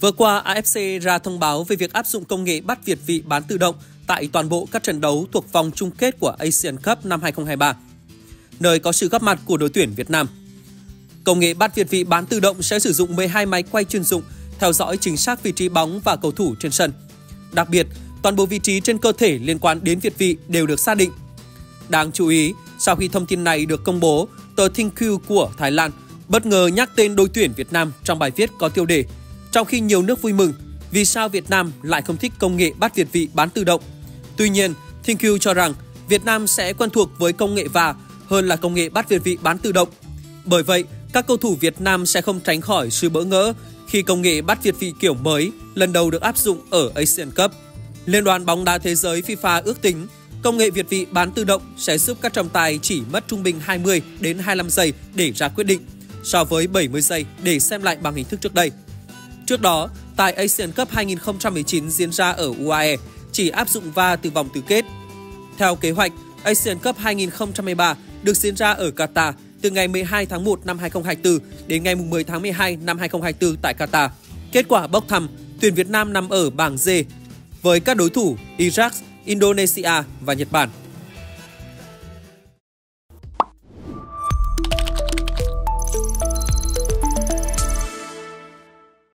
Vừa qua, AFC ra thông báo về việc áp dụng công nghệ bắt việt vị bán tự động tại toàn bộ các trận đấu thuộc vòng chung kết của Asian Cup năm 2023, nơi có sự góp mặt của đội tuyển Việt Nam. Công nghệ bắt việt vị bán tự động sẽ sử dụng 12 máy quay chuyên dụng theo dõi chính xác vị trí bóng và cầu thủ trên sân. Đặc biệt, toàn bộ vị trí trên cơ thể liên quan đến việt vị đều được xác định. Đáng chú ý, sau khi thông tin này được công bố, tờ Thingq của Thái Lan bất ngờ nhắc tên đội tuyển Việt Nam trong bài viết có tiêu đề "Trong khi nhiều nước vui mừng, vì sao Việt Nam lại không thích công nghệ bắt việt vị bán tự động?" Tuy nhiên, Thingq cho rằng Việt Nam sẽ quen thuộc với công nghệ VAR hơn là công nghệ bắt việt vị bán tự động. Bởi vậy, các cầu thủ Việt Nam sẽ không tránh khỏi sự bỡ ngỡ khi công nghệ bắt việt vị kiểu mới lần đầu được áp dụng ở Asian Cup. Liên đoàn bóng đá thế giới FIFA ước tính công nghệ việt vị bán tự động sẽ giúp các trọng tài chỉ mất trung bình 20 đến 25 giây để ra quyết định, so với 70 giây để xem lại bằng hình thức trước đây. Trước đó, tại Asian Cup 2019 diễn ra ở UAE, chỉ áp dụng VAR từ vòng tứ kết. Theo kế hoạch, Asian Cup 2023 được diễn ra ở Qatar từ ngày 12 tháng 1 năm 2024 đến ngày 10 tháng 12 năm 2024 tại Qatar. Kết quả bốc thăm, tuyển Việt Nam nằm ở bảng D với các đối thủ Iraq, Indonesia và Nhật Bản.